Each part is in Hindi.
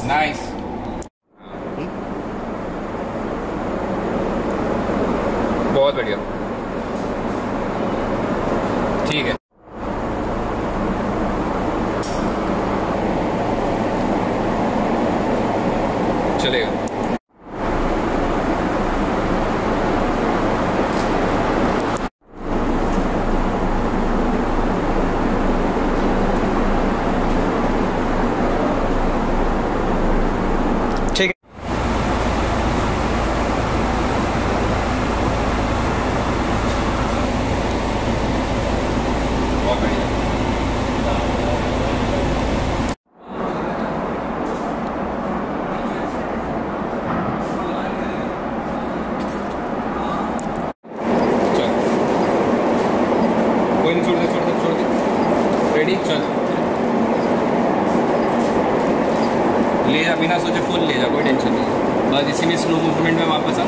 नाइस। बहुत बढ़िया, ठीक है। चलेगा। ठीक है। बहुत बढ़िया। कोई नहीं, छोड़ दे। रेडी, चल। ले जा, बिना सोचे फुल ले जा, कोई टेंशन नहीं। बस इसी में स्लो मूवमेंट में वापस आ।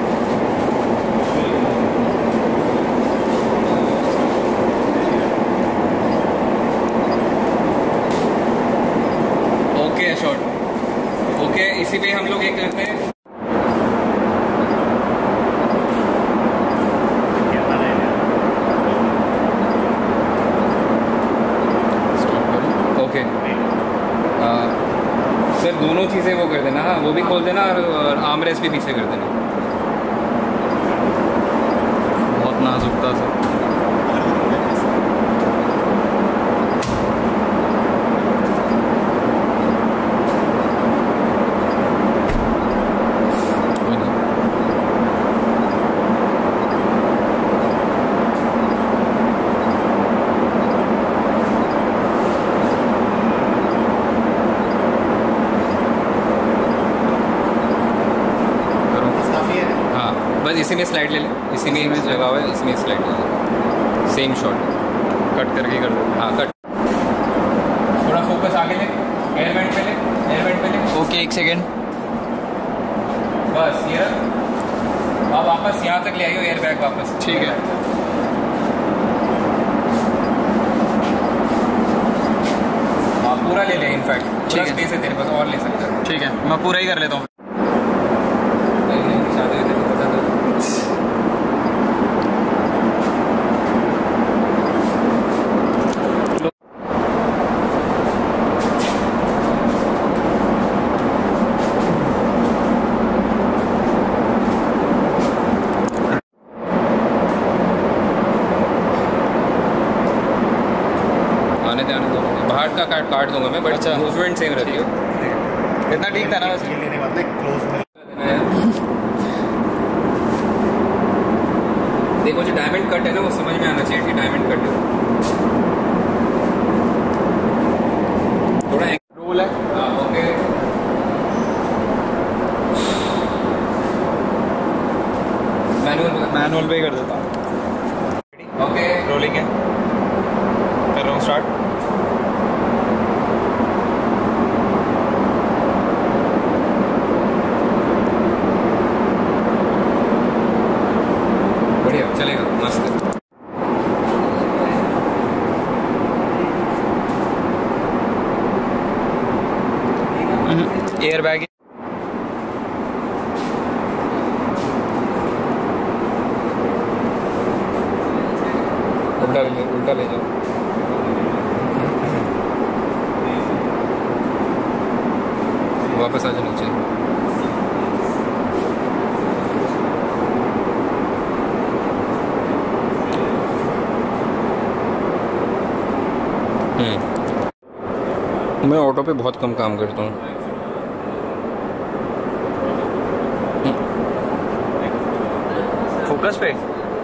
Okay shot, okay. इसी पे हम लोग ये करते हैं। ओके सर, दोनों चीज़ें वो कर देना। हाँ, वो भी खोल देना और आर्म रेस्ट भी पीछे कर देना। बहुत नाजुक था सर। बस इसी में स्लाइड ले ले, इसी में इमेज लगा हुआ है, इसमें स्लाइड ले ले। सेम शॉट कट करके कर दो। हाँ, कट। थोड़ा फोकस आगे ले, एयर वेंट पे ले, एयर वेंट पे ले। ओके, एक सेकेंड। बस ये रहा। अब वापस यहाँ तक ले आइयो, एयर बैग वापस। ठीक है। हाँ, पूरा ले ले। इनफैक्ट पूरा स्पेस है तेरे पास, और ले सकता है। ठीक है, मैं पूरा ही कर लेता हूँ। आने दो, बाहर का काट दूंगा मैं, बट अच्छा, मूवमेंट सेम रहती है। इतना ठीक था ना वैसे? देखो, जो डायमंड कट है ना, वो समझ में आना चाहिए कि डायमंड कट है। थोड़ा रोल है। हाँ, ओके। मैनुअल पे कर देता हूँ। ओके, रोलिंग है, कर रहा हूँ स्टार्ट। बढ़िया चलेगा, मस्त। एयर बैग उल्टा ले जाओ। वापस आ जाओ नीचे। मैं ऑटो पे बहुत कम काम करता हूँ। फोकस पे।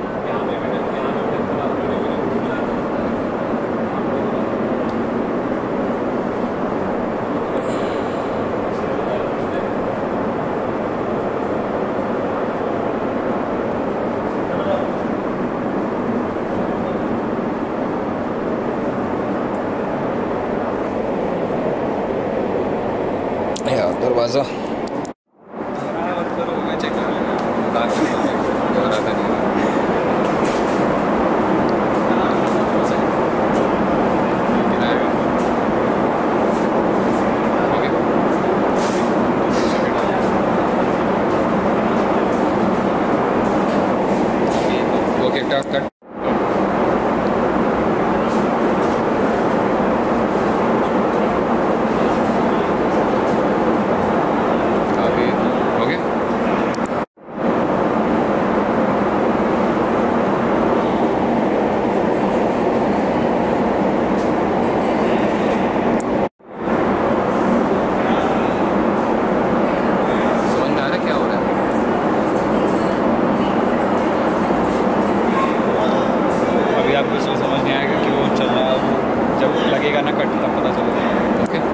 दरवाज़ा का कट अभी हो गया। समझ में आ रहा है क्या हो रहा है? अभी आपको इसलिए समझ नहीं आएगा कि वो चल रहा है, वो जब लगेगा ना कट तब पता चलेगा। ओके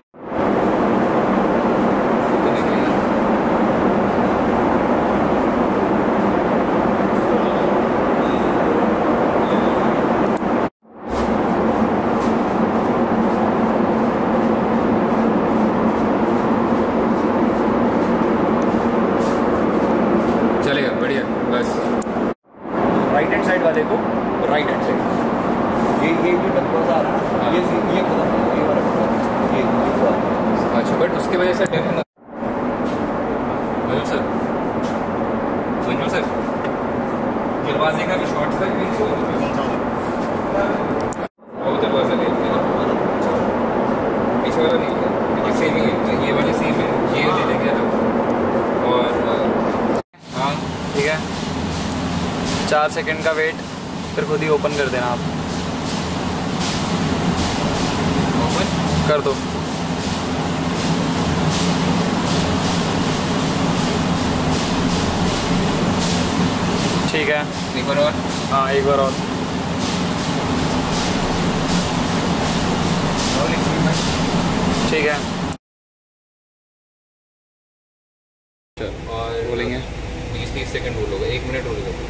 चलेगा, बढ़िया। बस राइट हैंड साइड वाले को राइट हैंड साइड ये जो डब्बा आ रहा है हाँ। ये खत्म, ये वाला खत्म, ये अच्छा, बट उसकी वजह से डर है। मंजू सर, मंजू सर, दरवाजे का भी शॉर्ट सर्किट नहीं हुआ। वो दरवाजा ले लिया, पीछे वाला नहीं लिया, क्योंकि सेम ही है, ये वाले सेम है, ये ले लेंगे ना। और हाँ ठीक है। 4 सेकंड का वेट, फिर खुद ही ओपन कर देना। आप ओपन कर दो। ठीक है, एक बार और। हाँ एक बार और। ठीक है, और बोलेंगे 20-30 सेकंड रोल होगा, 1 मिनट रोल होगा।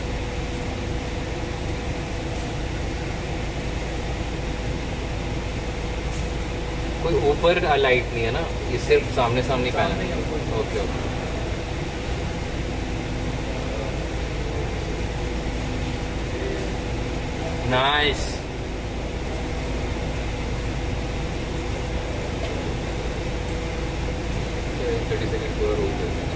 कोई ऊपर लाइट नहीं है ना, ये सिर्फ सामने सामने पैनल है। Okay okay. नाइस। तो 30 सेकंड पूरा रोल कर देना।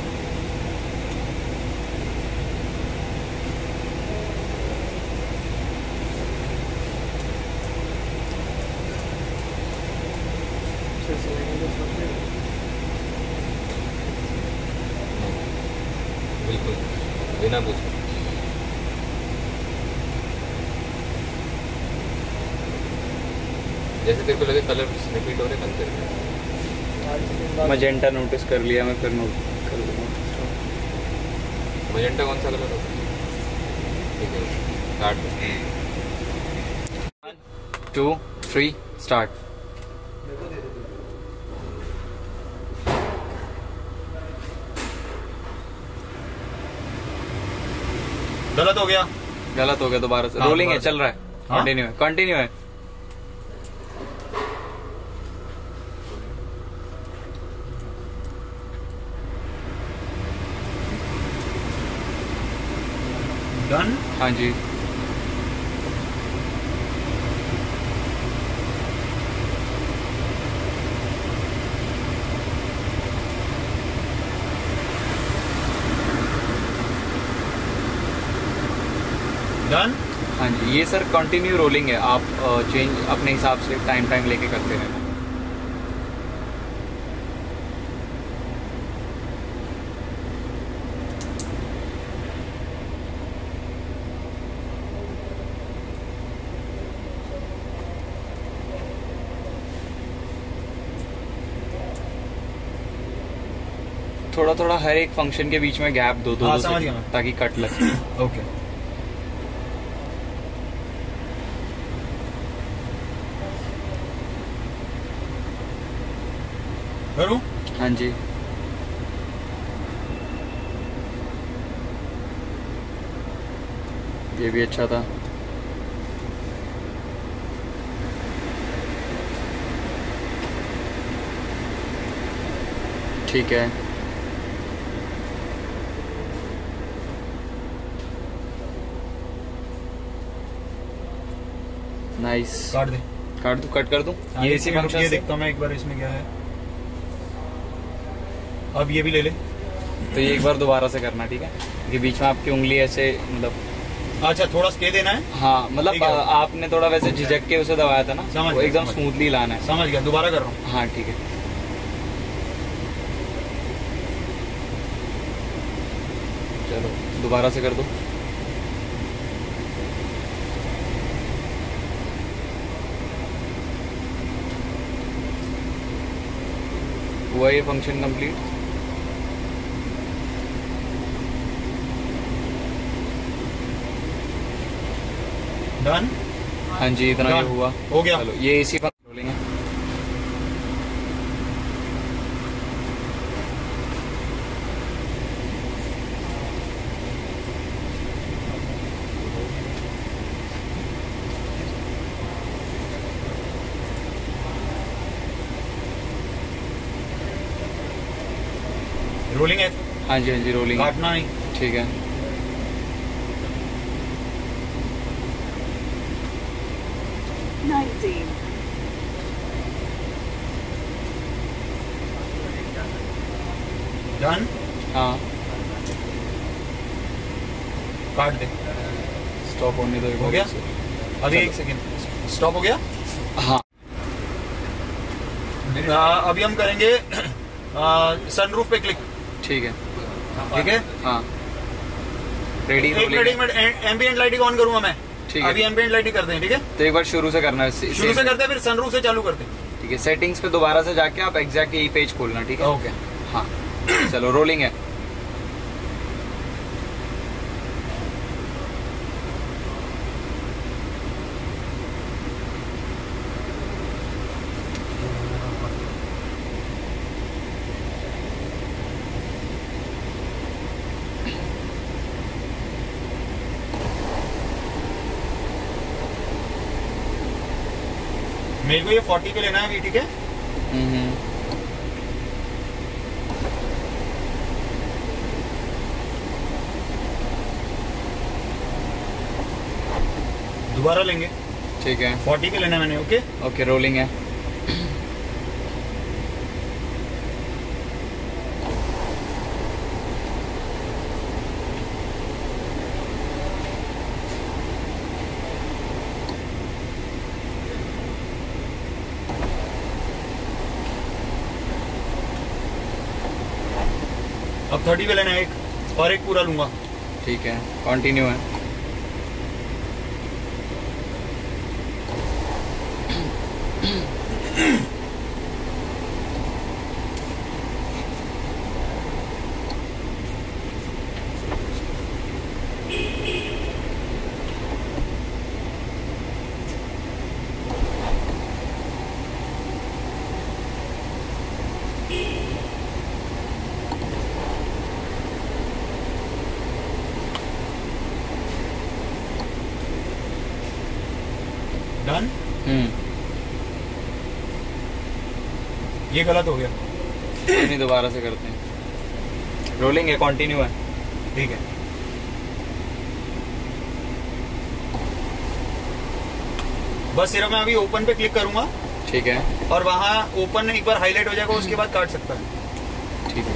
बिल्कुल बिना पूछे। जैसे तेरे को लगे कलर रिपीट हो रहे, बंद कर। मजेंटा नोटिस कर लिया मैं, फिर नोट कर दूँगा। मजेंटा कौन सा कलर होता है? ठीक है, स्टार्ट। 2 3 स्टार्ट। गलत हो गया। गलत हो गया, दोबारा से। हाँ, रोलिंग है, दोबारा चल रहा है। हाँ? कंटिन्यू है, कंटिन्यू है। डन। हाँ जी। डन। हाँ जी, ये सर कंटिन्यू रोलिंग है। आप चेंज अपने हिसाब से टाइम लेके करते रहना। थोड़ा थोड़ा हर एक फंक्शन के बीच में गैप दो हाँ, समझ गया मैं। ताकि कट लगे। ओके। करूं? हाँ जी। ये भी अच्छा था। ठीक है। नाइस। काट दे। काट दूं, कट कर दूं? ये इसी फंक्शन ये से देखता हूं मैं एक बार इसमें क्या है। अब ये भी ले ले। तो ये एक बार दोबारा से करना, ठीक है? कि बीच में आपकी उंगली ऐसे मतलब अच्छा, थोड़ा स्टे देना है। हाँ मतलब ठीक है। आपने थोड़ा वैसे झिझक के उसे दबाया था ना, समझ वो गया, एकदम समझ स्मूथली लाना है। समझ गया, दोबारा कर रहा हूँ। हाँ ठीक है, चलो दोबारा से कर दो। हुआ ये फंक्शन कंप्लीट। डन। हाँ जी, इतना ये Done. हुआ। हो गया। चलो ये इसी पर रोलिंग है। रोलिंग है, हाँ जी, हाँ जी, रोलिंग है। काटना नहीं। ठीक है, डन। हाँ काट दे। स्टॉप होने दो एक हो बार गया? से। अभी चलो। 1 सेकेंड, स्टॉप हो गया। हाँ अभी हम करेंगे सनरूफ पे क्लिक। ठीक है, ठीक है, हाँ रेडी। एक मिनट एम्बिएंट लाइटिंग ऑन करूंगा मैं। ठीक है। अभी एम्बिएंट लाइटिंग करते हैं, ठीक है। तो एक बार शुरू से करना है। शुरू से करते हैं, फिर सनरूफ से चालू करते हैं। ठीक है, सेटिंग्स पे दोबारा से जाके आप एग्जैक्ट यही पेज खोलना। ठीक है, ओके। हाँ चलो रोलिंग है। मेरे को ये 40 पे लेना है अभी, ठीक है। दोबारा लेंगे। ठीक है, 40 पे लेना है मैंने, ओके। ओके रोलिंग है। अब 30 पे लेना है एक, और एक पूरा लूंगा। ठीक है, कंटिन्यू है। डन। हम्म, ये गलत हो गया। कोई नहीं, दोबारा से करते हैं। रोलिंग है, कंटिन्यू है। ठीक है, बस सिर्फ मैं अभी ओपन पे क्लिक करूंगा, ठीक है, और वहां ओपन एक बार हाईलाइट हो जाएगा, उसके बाद काट सकता है। ठीक है,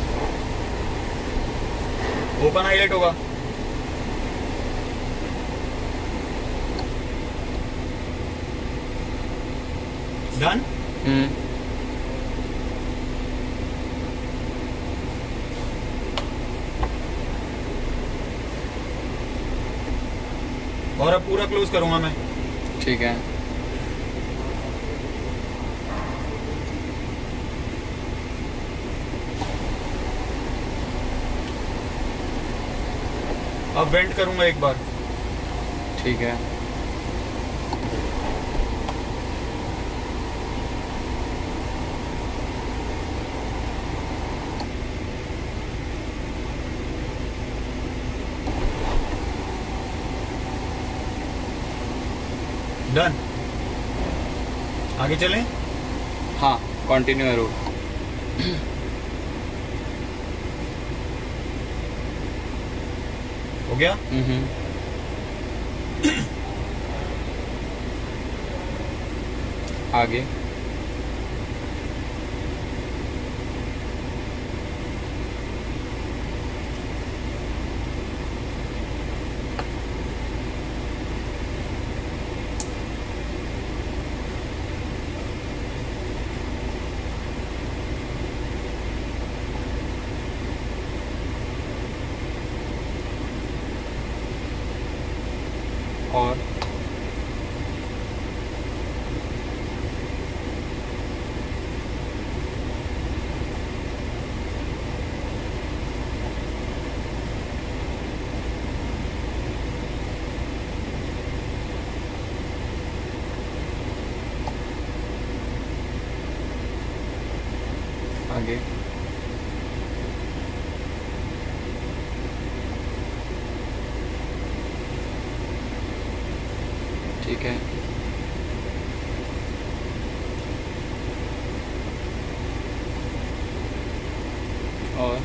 ओपन हाईलाइट होगा। डन। और अब पूरा क्लोज करूंगा मैं। ठीक है, अब वेंट करूंगा एक बार। ठीक है, डन। आगे चलें। हाँ कंटिन्यू है रूट। हो गया। आगे और आगे ठीक है। और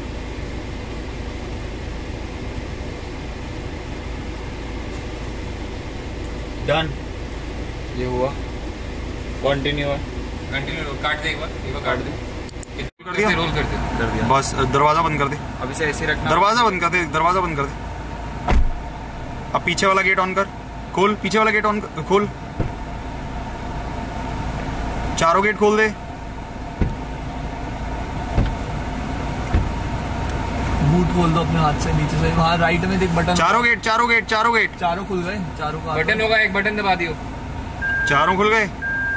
डन। ये हुआ, कंटिन्यू है। कंटिन्यू काट दे, एक बार काट दे, कर दिया, रोल कर दे। कर दिया। बस दरवाजा बंद कर दे, अभी से ऐसे ही रखना। दरवाजा बंद कर दे, दरवाजा बंद कर दे। अब पीछे वाला गेट ऑन कर, खोल, पीछे वाला गेट ऑन कर, खोल, चारों गेट खोल दे। बूट खोल दो अपने हाथ से, नीचे से वहाँ राइट में देख बटन। चारों गेट, चारों गेट, चारों गेट, चारों खुल गए, चारों का बटन होगा, एक बटन दबा दियो। चारों खुल गए।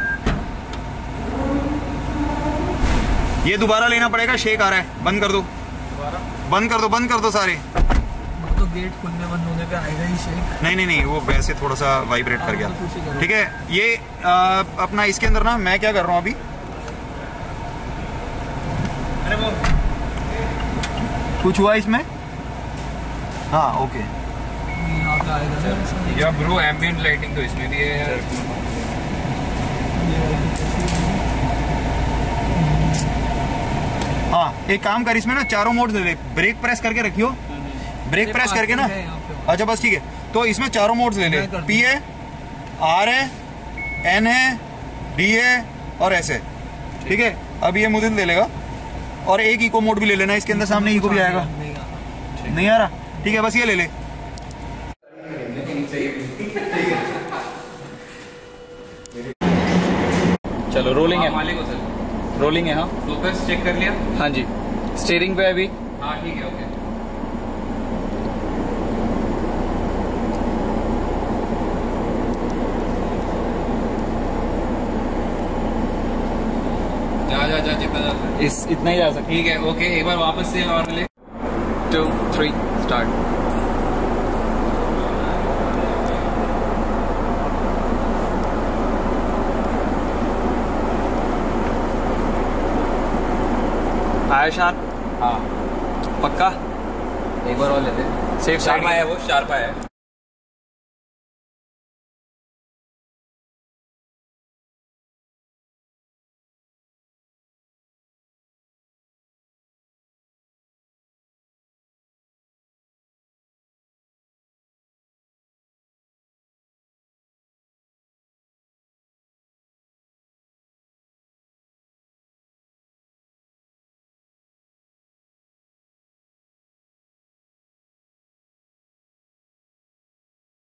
ये दोबारा लेना पड़ेगा, शेक आ रहा है, बंद कर दो, बंद कर दो, बंद कर दो सारे। तो गेट खुलने बंद होने पे आएगा ही शेक। नहीं नहीं नहीं, वो वैसे थोड़ा सा वाइब्रेट कर गया। ठीक है, ये अपना इसके अंदर ना मैं क्या कर रहा हूँ अभी, अरे वो कुछ हुआ इसमें? हाँ ओके। यहाँ पे आएगा या ब्रो एम्बिएंट लाइटिंग तो इसमें भी है यार। हाँ एक काम कर, इसमें ना चारों मोड दे दे, ब्रेक प्रेस करके रखियो, ब्रेक प्रेस करके ना। अच्छा बस ठीक है, तो इसमें चारों मोड्स ले ले, पी है, आर है, एन है, डी है और एस है। ठीक है, अब ये मुझे ले लेगा और एक इको मोड भी ले लेना इसके अंदर, सामने इको भी आएगा। नहीं आ रहा? ठीक है, बस ये ले ले। चलो रोलिंग है, मालिक हो सर, रोलिंग है। हाँ फोकस चेक कर लिया? हाँ जी, स्टीयरिंग पे है अभी। हाँ ठीक है, ओके। जा जितना जा सकता। इस इतना ही जा सकते। ठीक है, ओके, एक बार वापस से और ले। 2 3 स्टार्ट। आया शार्प? हाँ पक्का? एक बार और लेते। सेफ साइड शार्प आया, वो शार्प आया है।